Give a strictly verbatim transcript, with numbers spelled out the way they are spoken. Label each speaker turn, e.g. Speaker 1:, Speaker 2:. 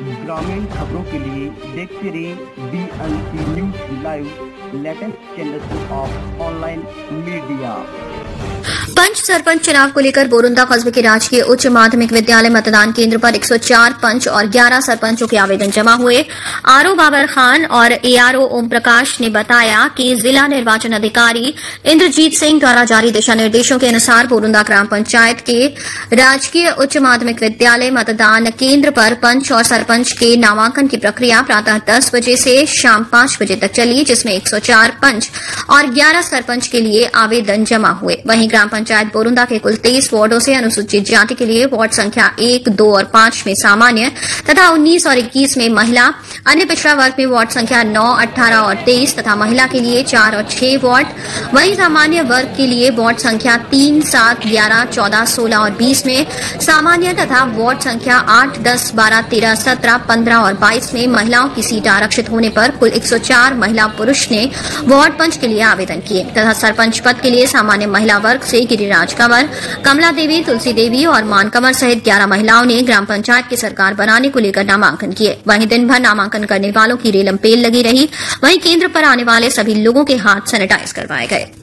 Speaker 1: ग्रामीण खबरों के लिए देखते रहिए B N C news live, latest channel of online media.
Speaker 2: पंच सरपंच चुनाव को लेकर बोरुंदा कस्बे के राजकीय उच्च माध्यमिक विद्यालय मतदान केंद्र पर एक सौ चार पंच और ग्यारह सरपंचों के आवेदन जमा हुए। आरओ बाबर खान और एआरओ ओम प्रकाश ने बताया कि जिला निर्वाचन अधिकारी इंद्रजीत सिंह द्वारा जारी दिशा निर्देशों के अनुसार बोरुंदा ग्राम पंचायत के राजकीय उच्च माध्यमिक विद्यालय मतदान केंद्र पर पंच और सरपंच के नामांकन की प्रक्रिया प्रातः दस बजे से शाम पांच बजे तक चली, जिसमें एक सौ चार पंच और ग्यारह सरपंच के लिए आवेदन जमा हुए। वहीं ग्राम पंचायत बोरुंदा के कुल तेईस वार्डों से अनुसूचित जाति के लिए वार्ड संख्या एक, दो और पांच में सामान्य तथा उन्नीस और इक्कीस में महिला, अन्य पिछड़ा वर्ग में वार्ड संख्या नौ, अठारह और तेईस तथा महिला के लिए चार और छह वार्ड, वहीं सामान्य वर्ग के लिए वार्ड संख्या तीन, सात, ग्यारह, चौदह, सोलह और बीस में सामान्य तथा वार्ड संख्या आठ, दस, बारह, तेरह, सत्रह, पंद्रह और बाईस में महिलाओं की सीट आरक्षित होने पर कुल एक सौ चार महिला पुरुष ने वार्ड पंच के लिए आवेदन किए तथा सरपंच पद के लिए सामान्य महिला वर्ग से गिरिराज कंवर, कमला देवी, तुलसी देवी और मान कंवर सहित ग्यारह महिलाओं ने ग्राम पंचायत की सरकार बनाने को लेकर नामांकन किए। वहीं दिन भर नामांकन करने वालों की रेलम पेल लगी रही। वहीं केंद्र पर आने वाले सभी लोगों के हाथ सैनिटाइज करवाए गए।